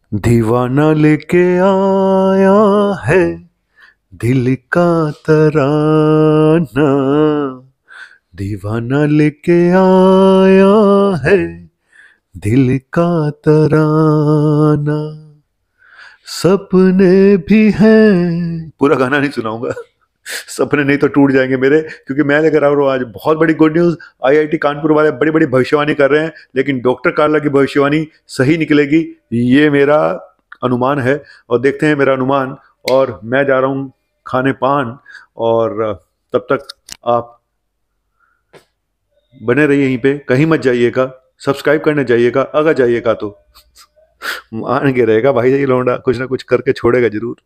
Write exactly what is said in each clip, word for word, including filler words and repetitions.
दीवाना लेके आया है दिल का तराना, दीवाना लेके आया है दिल का तराना, सपने भी हैं। पूरा गाना नहीं सुनाऊंगा, सपने नहीं तो टूट जाएंगे मेरे, क्योंकि मैं लेकर आ रहा हूँ आज बहुत बड़ी गुड न्यूज। आईआईटी कानपुर वाले बड़ी बड़ी भविष्यवाणी कर रहे हैं, लेकिन डॉक्टर कार्ला की भविष्यवाणी सही निकलेगी, ये मेरा अनुमान है। और देखते हैं मेरा अनुमान। और मैं जा रहा हूँ खाने पान, और तब तक आप बने रहिए यहीं पे, कहीं मत जाइएगा, सब्सक्राइब करने जाइएगा, अगर जाइएगा तो मान के रहेगा भाई, ये लौंडा कुछ ना कुछ करके छोड़ेगा जरूर।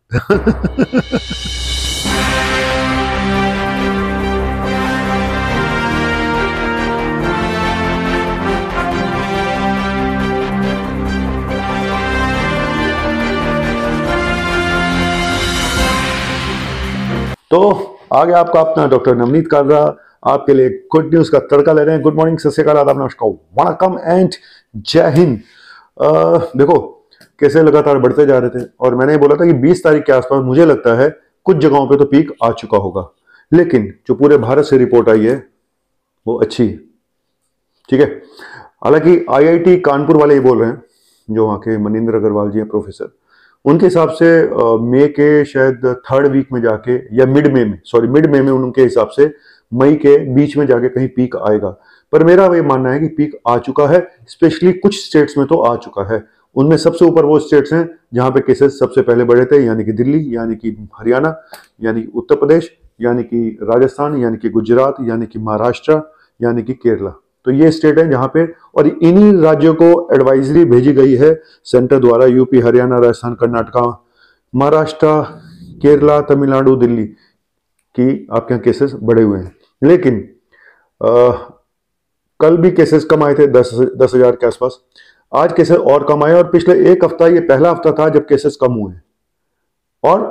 तो आ गया आपका अपना डॉक्टर नवनीत कालरा, आपके लिए गुड न्यूज का तड़का ले रहे हैं। गुड मॉर्निंग, सत श्री अकाल, आदाब, नमस्कार, वणकम एंड जय हिंद। देखो कैसे लगातार बढ़ते जा रहे थे, और मैंने बोला था कि बीस तारीख के आसपास मुझे लगता है कुछ जगहों पे तो पीक आ चुका होगा, लेकिन जो पूरे भारत से रिपोर्ट आई है वो अच्छी है, ठीक है। हालांकि आईआईटी कानपुर वाले ही बोल रहे हैं, जो वहाँ के मनिंदर अग्रवाल जी हैं प्रोफेसर, उनके हिसाब से मई के शायद थर्ड वीक में जाके, या मिड मई में, सॉरी मिड मई में उनके हिसाब से मई के बीच में जाके कहीं पीक आएगा। पर मेरा ये मानना है कि पीक आ चुका है, स्पेशली कुछ स्टेट्स में तो आ चुका है। उनमें सबसे ऊपर वो स्टेट्स हैं जहां पे केसेस सबसे पहले बढ़े थे, यानी कि दिल्ली, यानी कि हरियाणा, यानी कि उत्तर प्रदेश, यानी कि राजस्थान, यानी कि गुजरात, यानी कि महाराष्ट्र, यानी कि केरला। तो ये स्टेट है जहां पे, और इन्हीं राज्यों को एडवाइजरी भेजी गई है सेंटर द्वारा, यूपी, हरियाणा, राजस्थान, कर्नाटका, महाराष्ट्र, केरला, तमिलनाडु, दिल्ली की आपके यहाँ केसेस बढ़े हुए हैं। लेकिन आ, कल भी केसेस कम आए थे, दस दस हजार के आसपास। आज केसेस और कम आए, और पिछले एक हफ्ता, ये पहला हफ्ता था जब केसेस कम हुए। और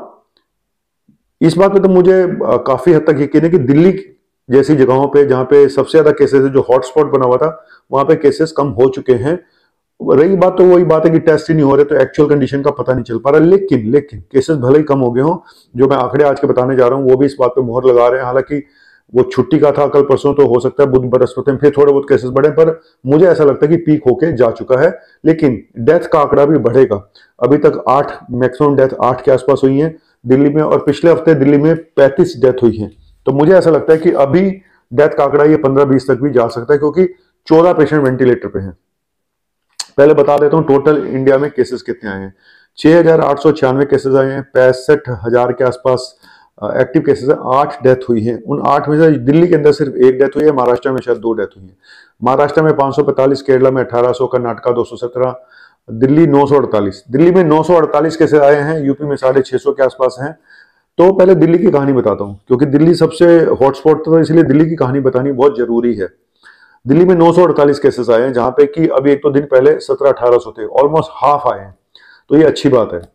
इस बात पे तो मुझे काफी हद तक यकीन है कि दिल्ली जैसी जगहों पे, जहां पे सबसे ज्यादा केसेस है, जो हॉटस्पॉट बना हुआ था, वहां पे केसेस कम हो चुके हैं। रही बात तो वही बात है कि टेस्ट ही नहीं हो रहे, तो एक्चुअल कंडीशन का पता नहीं चल पा रहा। लेकिन लेकिन केसेस भले ही कम हो गए हों, जो मैं आंकड़े आज के बताने जा रहा हूं वो भी इस बात पे मोहर लगा रहे हैं। हालांकि वो छुट्टी का था कल परसों, तो हो सकता है बुध बृहस्पति में फिर थोड़े बहुत केसेस बढ़े, पर मुझे ऐसा लगता है कि पीक होके जा चुका है। लेकिन डेथ का आंकड़ा भी बढ़ेगा। अभी तक आठ, मैक्सिमम डेथ आठ के आसपास हुई है दिल्ली में, और पिछले हफ्ते दिल्ली में पैंतीस डेथ हुई है। तो मुझे ऐसा लगता है कि अभी डेथ का आंकड़ा ये पंद्रह बीस तक भी जा सकता है, क्योंकि चौदह पेशेंट वेंटिलेटर पे हैं। पहले बता देता हूं टोटल इंडिया में केसेस कितने आए हैं। छह हजार आठ सौ छियानवे केसेस आए हैं, पैंसठ हजार के आसपास एक्टिव केसेस है, आठ डेथ हुई है। उन आठ में से दिल्ली के अंदर सिर्फ एक डेथ हुई है, महाराष्ट्र में शायद दो डेथ हुई है। महाराष्ट्र में पांच सौ पैंतालीस, केरला में अठारह सौ, कर्नाटका दो सौ सत्रह, दिल्ली नौ सौ अड़तालीस। दिल्ली में नौ सौ अड़तालीस केसेस आए हैं, यूपी में साढ़े छह सौ के आसपास हैं। तो पहले दिल्ली की कहानी बताता हूं, क्योंकि दिल्ली सबसे हॉटस्पॉट था, इसलिए दिल्ली की कहानी बतानी बहुत जरूरी है। दिल्ली में नौ सौ अड़तालीस केसेस आए हैं, जहां पे कि अभी एक दो दिन पहले सत्रह अठारह सौ थे, ऑलमोस्ट हाफ आए हैं। तो ये अच्छी बात है।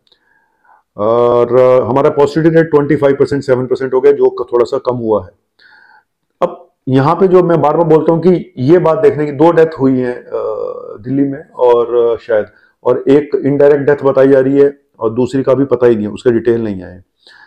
और हमारा पॉजिटिविटी रेट पच्चीस परसेंट, सात परसेंट हो गया, जो थोड़ा सा कम हुआ है। अब यहाँ पे जो मैं बार बार बोलता हूँ कि ये बात देखने की, दो डेथ हुई है दिल्ली में, और शायद और एक इनडायरेक्ट डेथ बताई जा रही है, और दूसरी का भी पता ही नहीं है, उसका डिटेल नहीं आए।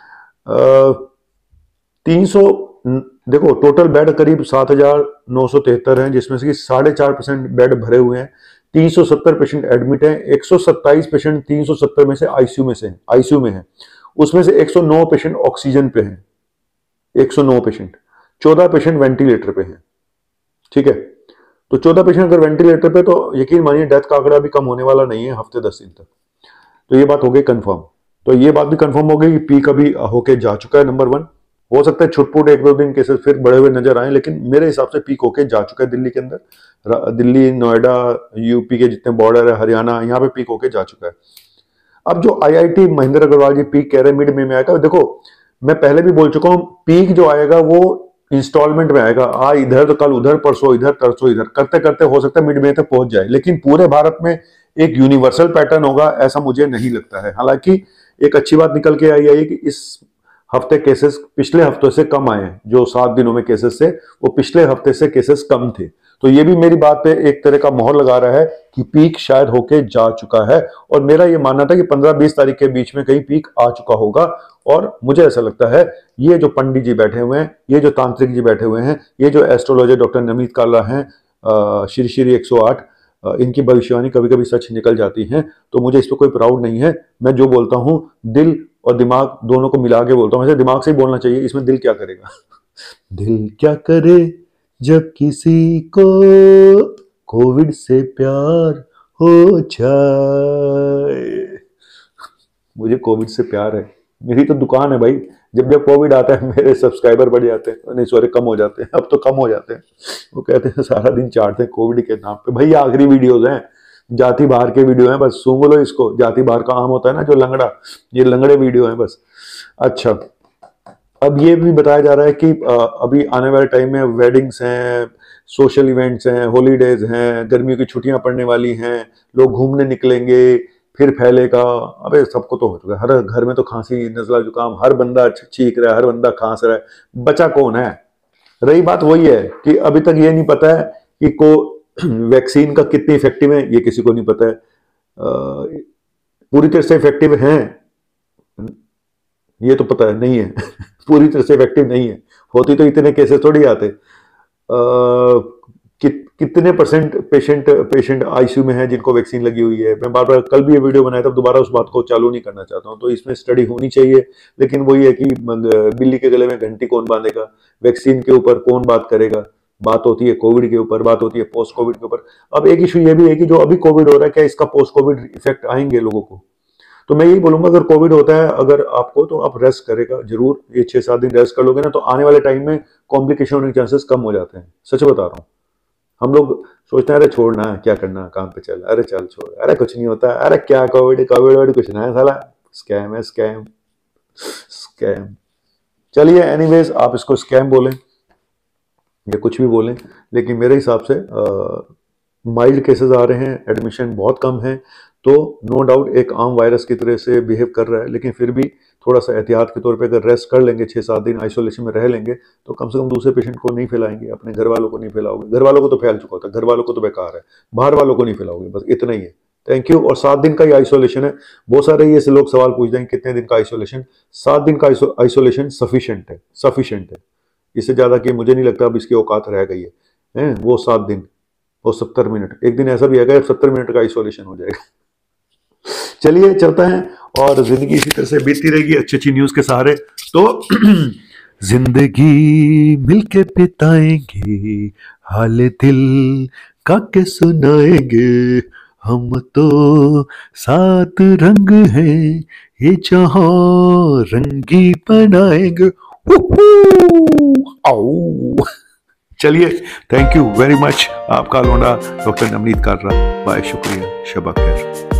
तीन सौ, देखो टोटल बेड करीब सात हजार नौ सौ तिहत्तर है, जिसमें से साढ़े चार परसेंट बेड भरे हुए हैं। तीन सौ सत्तर पेशेंट एडमिट हैं, एक सौ सत्ताईस पेशेंट तीन सौ सत्तर में से आईसीयू में से आईसीयू में है। उसमें से एक सौ नौ पेशेंट ऑक्सीजन पे हैं, एक सौ नौ पेशेंट, चौदह पेशेंट वेंटिलेटर पे हैं, ठीक है। तो चौदह पेशेंट अगर वेंटिलेटर पे, तो यकीन मानिए डेथ का आंकड़ा भी कम होने वाला नहीं है हफ्ते दस दिन तक। तो ये बात हो गई कंफर्म। तो ये बात भी कंफर्म हो गई कि पीक अभी होके जा चुका है, नंबर वन। हो सकता है छुटपुट एक दो दिन केसेस फिर बढ़े हुए नजर आए, लेकिन मेरे हिसाब से पीक होके जा चुका है दिल्ली के अंदर। दिल्ली, नोएडा, यूपी के जितने बॉर्डर है, हरियाणा, यहाँ पे पीक होके जा चुका है। अब जो आईआईटी महेंद्र अग्रवाल जी पीक कह रहे हैं मिड में, में आएगा, देखो मैं पहले भी बोल चुका हूँ, पीक जो आएगा वो इंस्टॉलमेंट में आएगा। आज इधर तो कल उधर, परसों इधर, तरसों इधर, करते करते हो सकता है मिड में तक पहुंच जाए, लेकिन पूरे भारत में एक यूनिवर्सल पैटर्न होगा ऐसा मुझे नहीं लगता है। हालांकि एक अच्छी बात निकल के आई है कि इस हफ्ते केसेस पिछले हफ्तों से कम आए हैं। जो सात दिनों में केसेस थे वो पिछले हफ्ते से केसेस कम थे, तो ये भी मेरी बात पे एक तरह का मोहर लगा रहा है कि पीक शायद होके जा चुका है। और मेरा ये मानना था कि पंद्रह बीस तारीख के बीच में कहीं पीक आ चुका होगा। और मुझे ऐसा लगता है ये जो पंडित जी बैठे हुए हैं, ये जो तांत्रिक जी बैठे हुए हैं, ये जो एस्ट्रोलॉजर डॉक्टर नवनीत काला हैं, श्री श्री एक सौ आठ, इनकी भविष्यवाणी कभी कभी सच निकल जाती हैं। तो मुझे इस पर कोई प्राउड नहीं है। मैं जो बोलता हूँ दिल और दिमाग दोनों को मिला के बोलता हूँ। वैसे दिमाग से ही बोलना चाहिए, इसमें दिल क्या करेगा। दिल क्या करे जब किसी को कोविड से प्यार हो जाए। मुझे कोविड से प्यार है, मेरी तो दुकान है भाई। जब जब कोविड आता है मेरे सब्सक्राइबर बढ़ जाते हैं, नहीं सॉरी कम हो जाते हैं, अब तो कम हो जाते हैं। वो कहते हैं सारा दिन चाटते हैं कोविड के नाम पे। भाई आखिरी वीडियोज हैं, जाति बाहर के वीडियो हैं, बस सूंघ लो इसको। जाति बाहर का आम होता है ना जो लंगड़ा, ये लंगड़े वीडियो हैं बस। अच्छा, अब ये भी बताया जा रहा है कि अभी आने वाले टाइम में वेडिंग्स हैं, सोशल इवेंट्स हैं, हॉलीडेज हैं, गर्मियों की छुट्टियां पड़ने वाली हैं, लोग घूमने निकलेंगे, फिर फैलेगा। अबे सबको तो हो चुका है, हर घर में तो खांसी नजला जुकाम, हर बंदा चीख रहा है, हर बंदा खांस रहा है, बचा कौन है। रही बात वही है कि अभी तक ये नहीं पता है कि को वैक्सीन का कितनी इफेक्टिव है, ये किसी को नहीं पता है। आ, पूरी तरह से इफेक्टिव है ये तो पता है नहीं है पूरी तरह से इफेक्टिव नहीं है, होती तो इतने केसेस थोड़ी आते। कि, कितने परसेंट पेशेंट पेशेंट आईसीयू में है जिनको वैक्सीन लगी हुई है। मैं बार बार कल भी ये वीडियो बनाया था, दोबारा उस बात को चालू नहीं करना चाहता हूं। तो इसमें स्टडी होनी चाहिए, लेकिन वही है कि बिल्ली के गले में घंटी कौन बांधेगा, वैक्सीन के ऊपर कौन बात करेगा। बात होती है कोविड के ऊपर, बात होती है पोस्ट कोविड के ऊपर। अब एक इशू ये भी है कि जो अभी कोविड हो रहा है, क्या इसका पोस्ट कोविड इफेक्ट आएंगे लोगों को। तो मैं यही बोलूंगा, अगर कोविड होता है अगर आपको, तो आप रेस्ट करेगा जरूर। ये छह सात दिन रेस्ट कर लोगे ना, तो आने वाले टाइम में कॉम्प्लिकेशन होने के चांसेस कम हो जाते हैं। सच बता रहा हूँ। हम लोग सोचते हैं अरे छोड़ना क्या करना, काम पे चल, अरे चल छोड़, अरे कुछ नहीं होता, अरे क्या कोविड कोविड वोविड कुछ ना है, साला स्कैम है, स्कैम स्कैम। चलिए एनीवेज, आप इसको स्कैम बोलें या कुछ भी बोलें, लेकिन मेरे हिसाब से माइल्ड केसेस आ रहे हैं, एडमिशन बहुत कम है। तो नो डाउट एक आम वायरस की तरह से बिहेव कर रहा है, लेकिन फिर भी थोड़ा सा एहतियात के तौर पे अगर रेस्ट कर लेंगे, छः सात दिन आइसोलेशन में रह लेंगे, तो कम से कम दूसरे पेशेंट को नहीं फैलाएंगे, अपने घर वालों को नहीं फैलाओगे। घर वालों को तो फैल चुका होता है, घर वालों को तो बेकार है, बाहर वालों को नहीं फैलाओगे, बस इतना ही है। Thank you. और सात दिन का ही आइसोलेशन है। बहुत सारे ये से लोग सवाल पूछ देंगे कितने दिन का आइसोलेशन। सात दिन का आइसोलेशन सफिशिएंट है, सफिशिएंट है। इससे ज्यादा कि मुझे नहीं लगता अब इसकी औकात रह गई है, है? वो सात दिन और सत्तर मिनट, एक दिन ऐसा भी आएगा सत्तर मिनट का आइसोलेशन हो जाएगा। चलिए चलता है, और जिंदगी इसी तरह से बीतती रहेगी अच्छी अच्छी न्यूज के सहारे। तो जिंदगी मिलके बिताएंगे, हाल दिल का के सुनाएंगे, हम तो सात रंग हैं, ये जहां रंगी बनाएंगे। आओ चलिए, थैंक यू वेरी मच। आपका लौंडा डॉक्टर नवनीत कालरा, बाय, शुक्रिया, शबा खैर।